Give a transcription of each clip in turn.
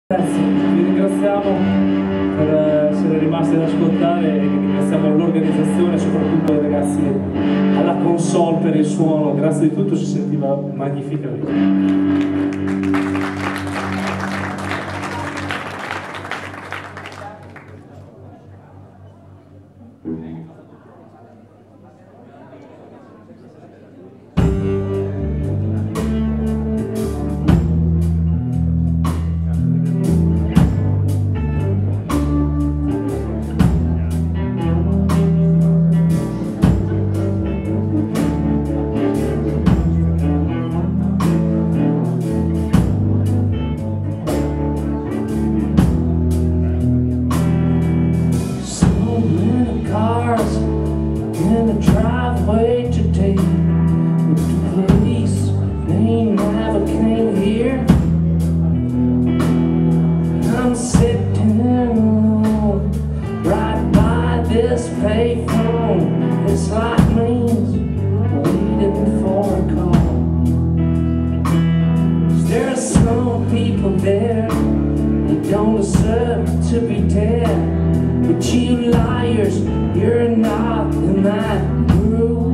Ragazzi, vi ringraziamo per essere rimasti ad ascoltare e ringraziamo l'organizzazione, soprattutto i ragazzi alla console per il suono. Grazie di tutto, si sentiva magnificamente. In the driveway today, with the police, they never came here. I'm sitting alone, right by this payphone. This light means waiting for a call. There are some people there, they don't deserve to be dead. But you liars, you're not in that group.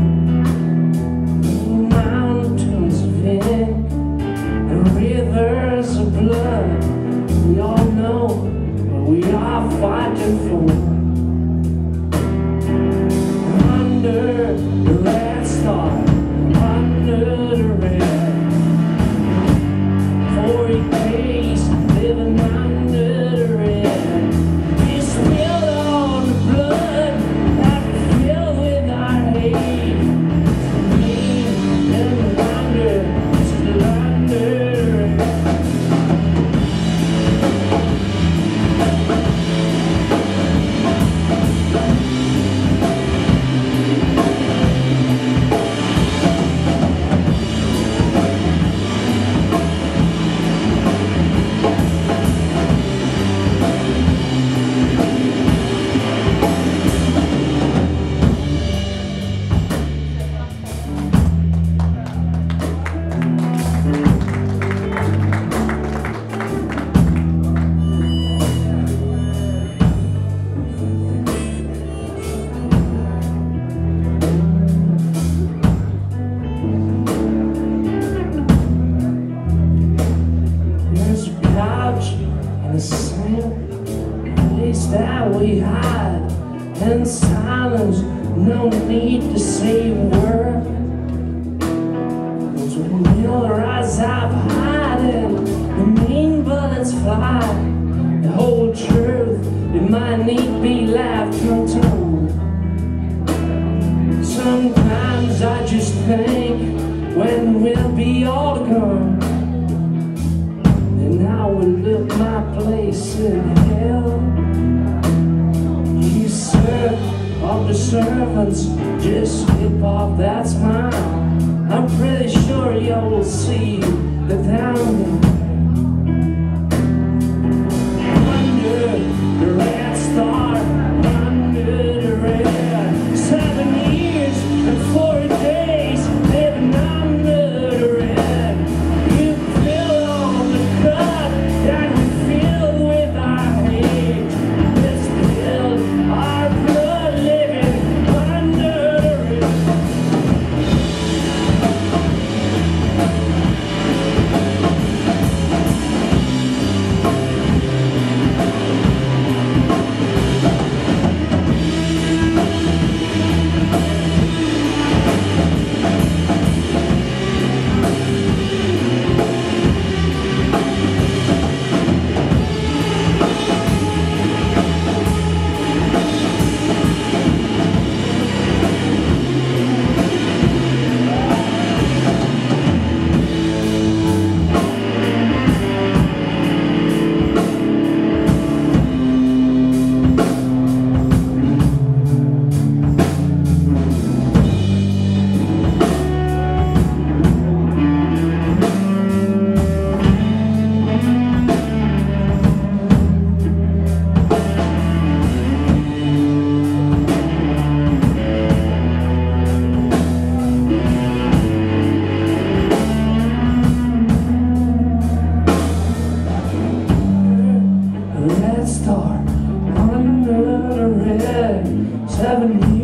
Mountains of ink and rivers of blood, we all know what we are fighting for. Under the red star, under the red, 40 days living under the red. The same place that we hide in silence, no need to say a word. Cause when your eyes are hiding, the mean bullets fly. The whole truth, it might need be left untold. Sometimes I just think, when we'll be all gone, and I will look my place in hell. You serve of the servants, just slip off that smile. I'm pretty sure you'll see the down under the red star, under the red. 7 years and 40 days living under the red. You fill on the cup that we fill with our hate. Let's build our blood living under the red. red star under the red. 7 years.